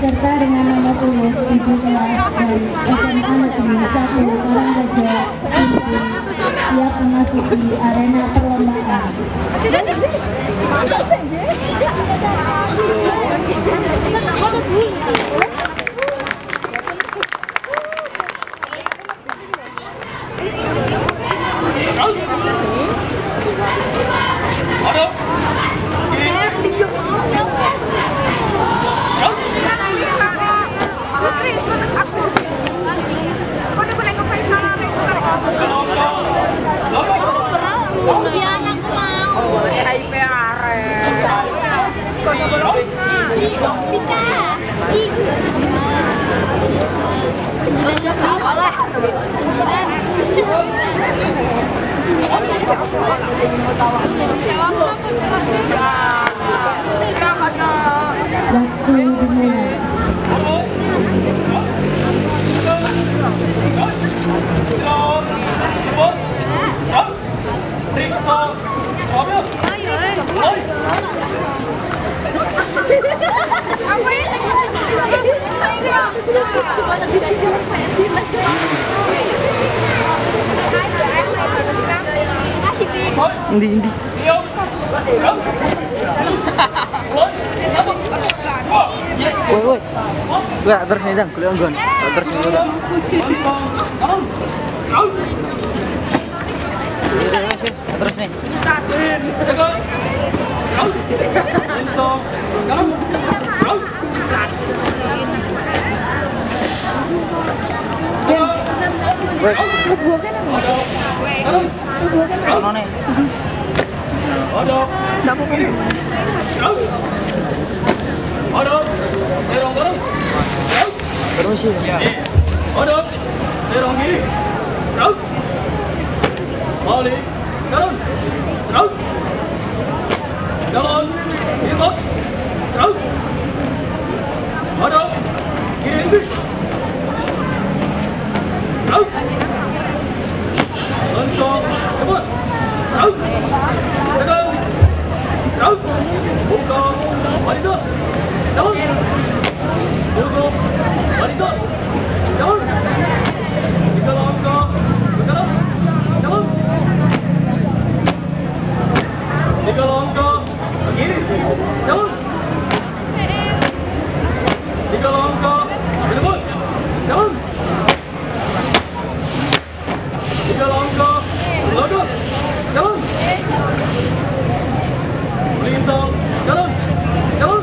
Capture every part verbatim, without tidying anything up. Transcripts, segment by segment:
serta dengan nomor urut ibu kelas dan S M A Negeri satu Karangrejo siap memasuki arena perlombaan. Waktu dimulai. Indi, indi. Woi, woi. Gak terus nih, Dang. Kuliah gon. Terus nih, udah. Terus nih. Woi. Ano nih? Nggak apa-apa. Terus sih. Aduk, dorong kiri, terus, balik, jalan, terus, jalan, ikut, terus, aduk, kiri ini, terus, langsung, cepat, terus, tekan, terus, buka, barisan, jalan, tutup, barisan. Jalan, tiga langkah ke kanan, jalan, tiga langkah ke kiri, jalan, tiga langkah ke depan, jalan, tiga langkah ke belakang, jalan, melintang, jalan, jalan.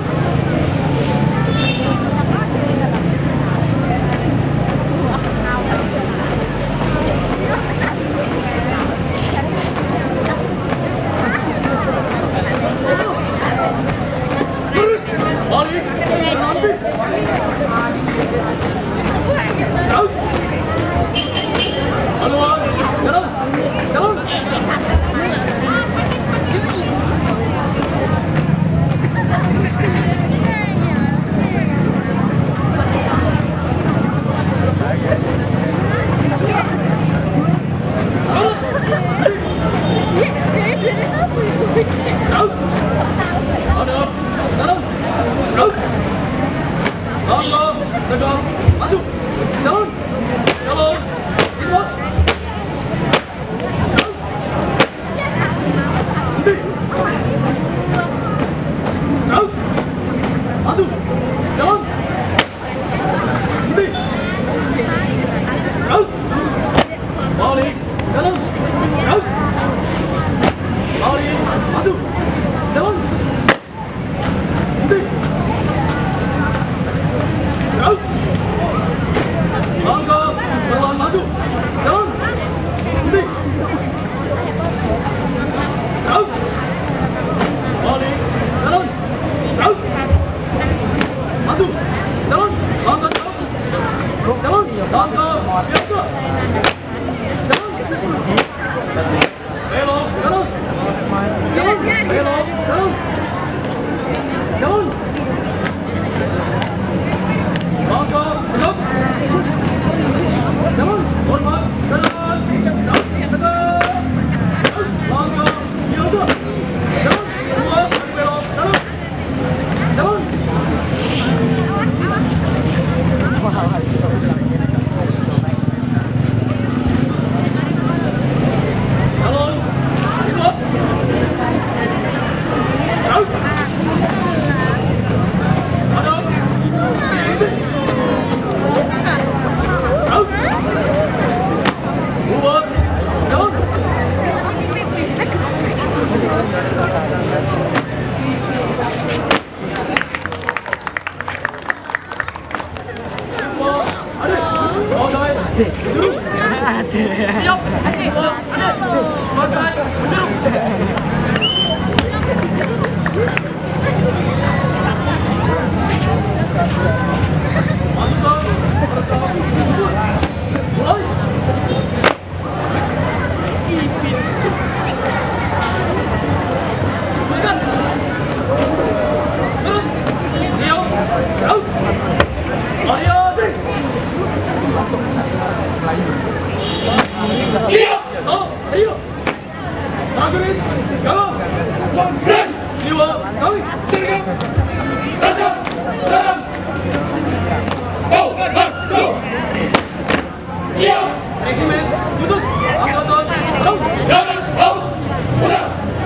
Balik, nanti. Terus. Haluan, jalan, jalan. Terus. Ada, jalan. Terus. Langkah, tegak, maju, jalan, jalan, ikut, jalan, berhenti, terus, maju, jalan, berhenti, terus, balik, jalan, terus, balik, maju, jalan, berhenti. Langkah, pelan Ade. Ade. Siap. Ade. Ade. Batai. Berjeruk. Masukkan. Mulai. Sipit. Berikan. Terus. Siap. Out. Ayo, Ade. Siap. Oh, ayo. Prajurit, jalan. One, jiwa, kami. Sergap. Tajam. Serang. Go, go, go. Siap. Resimen, tutup. Angkatan, laut. Jalan, laut. Udah.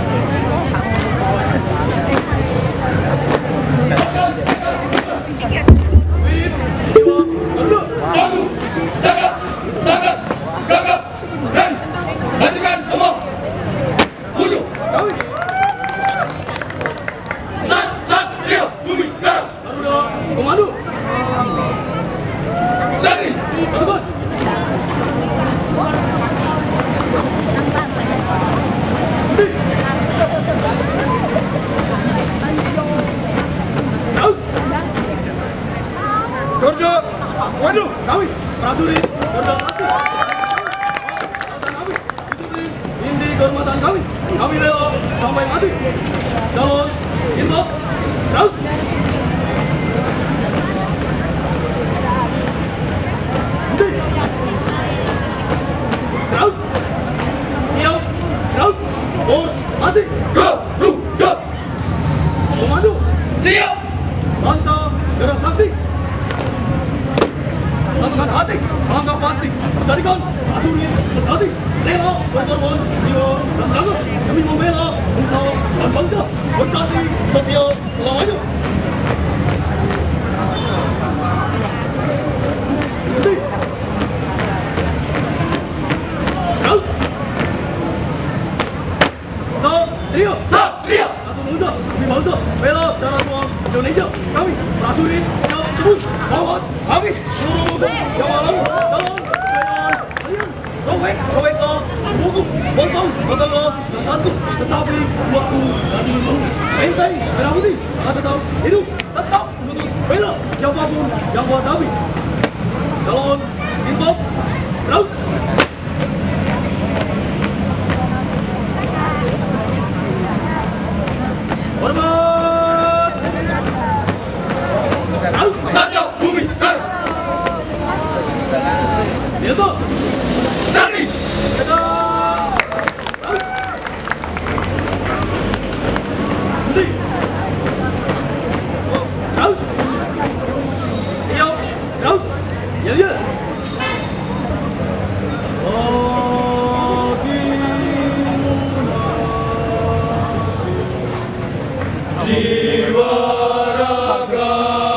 Wip, jiwa, tunduk. Maju. Tegas. Tegas. Gagap. Dan. Lanjutkan semua. Musuh. Kami. Sat, sat, rio, bumi, garam. Garuda, komando. Sani. Satukan. Laut. Garuda, waduh. Kami. Prajurit. Garuda mati. Kami. Disiplin. Ini kehormatan kami. Kami rela sampai mati. Calon. Info. Laut. Laut. Siap. Laut. Or. Masih. Go. Lu. Go. Komando. Siap. Banta. Gerak sakti. Satukan hati. Langkah pasti. Jadikan prajurit berhati. Rela berkorban jiwa dan raga demi membela nusa dan bangsa. Berkati setia selamanya. Berhenti. Laut. Satria. Satria. Satu nusa demi bangsa. Bela darah tuang Indonesia. Kami prajurit yang tebus lawan habis seluruh musuh yang malam dalam kejayaan kalian. Robek, robek ke hukum, potong, potong ke satu, tetapi waktu dan menunggu. Benteng merah putih akan tetap hidup, tetap menuntut bela siapapun yang menghadapi. Calon Intop Laut. Hormat. Laut. Satya bumi garam. Itu. Sani. Henti. Laut. Siap. Laut. Ya, ya. Jiwa raga.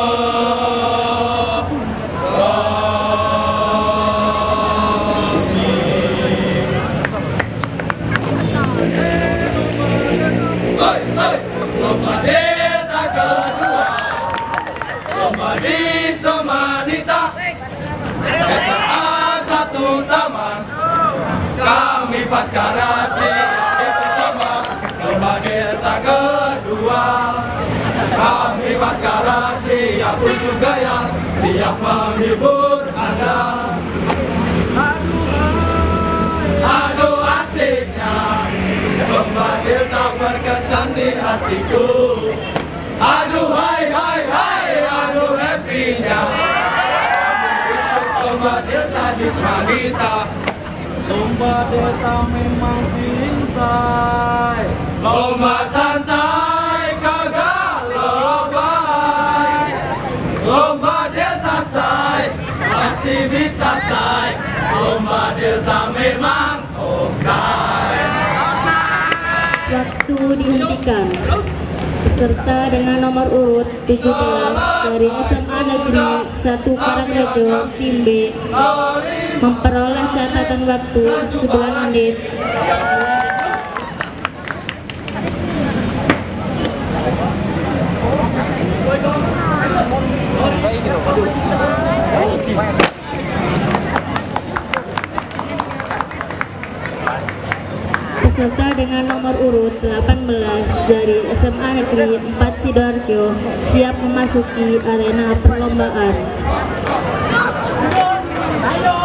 Kami Paskarasi yang pertama, lomba delta kedua. Kami Paskarasi yang unjuk gaya, siap menghibur Anda. Aduh asiknya, lomba delta berkesan di hatiku. Aduh hai hai hai, aduh happy-nya. Lomba delta di Smanita. Lomba delta memang cincai. Lomba santai kagak lebay. Lomba delta say, pasti bisa say. Lomba delta memang oke. Waktu dihentikan. Peserta dengan nomor urut tujuh belas dari S M A Negeri satu Karangrejo Tim B memperoleh catatan waktu sembilan menit. Peserta dengan nomor urut delapan belas dari S M A Negeri empat Sidoarjo siap memasuki arena perlombaan. Ayo!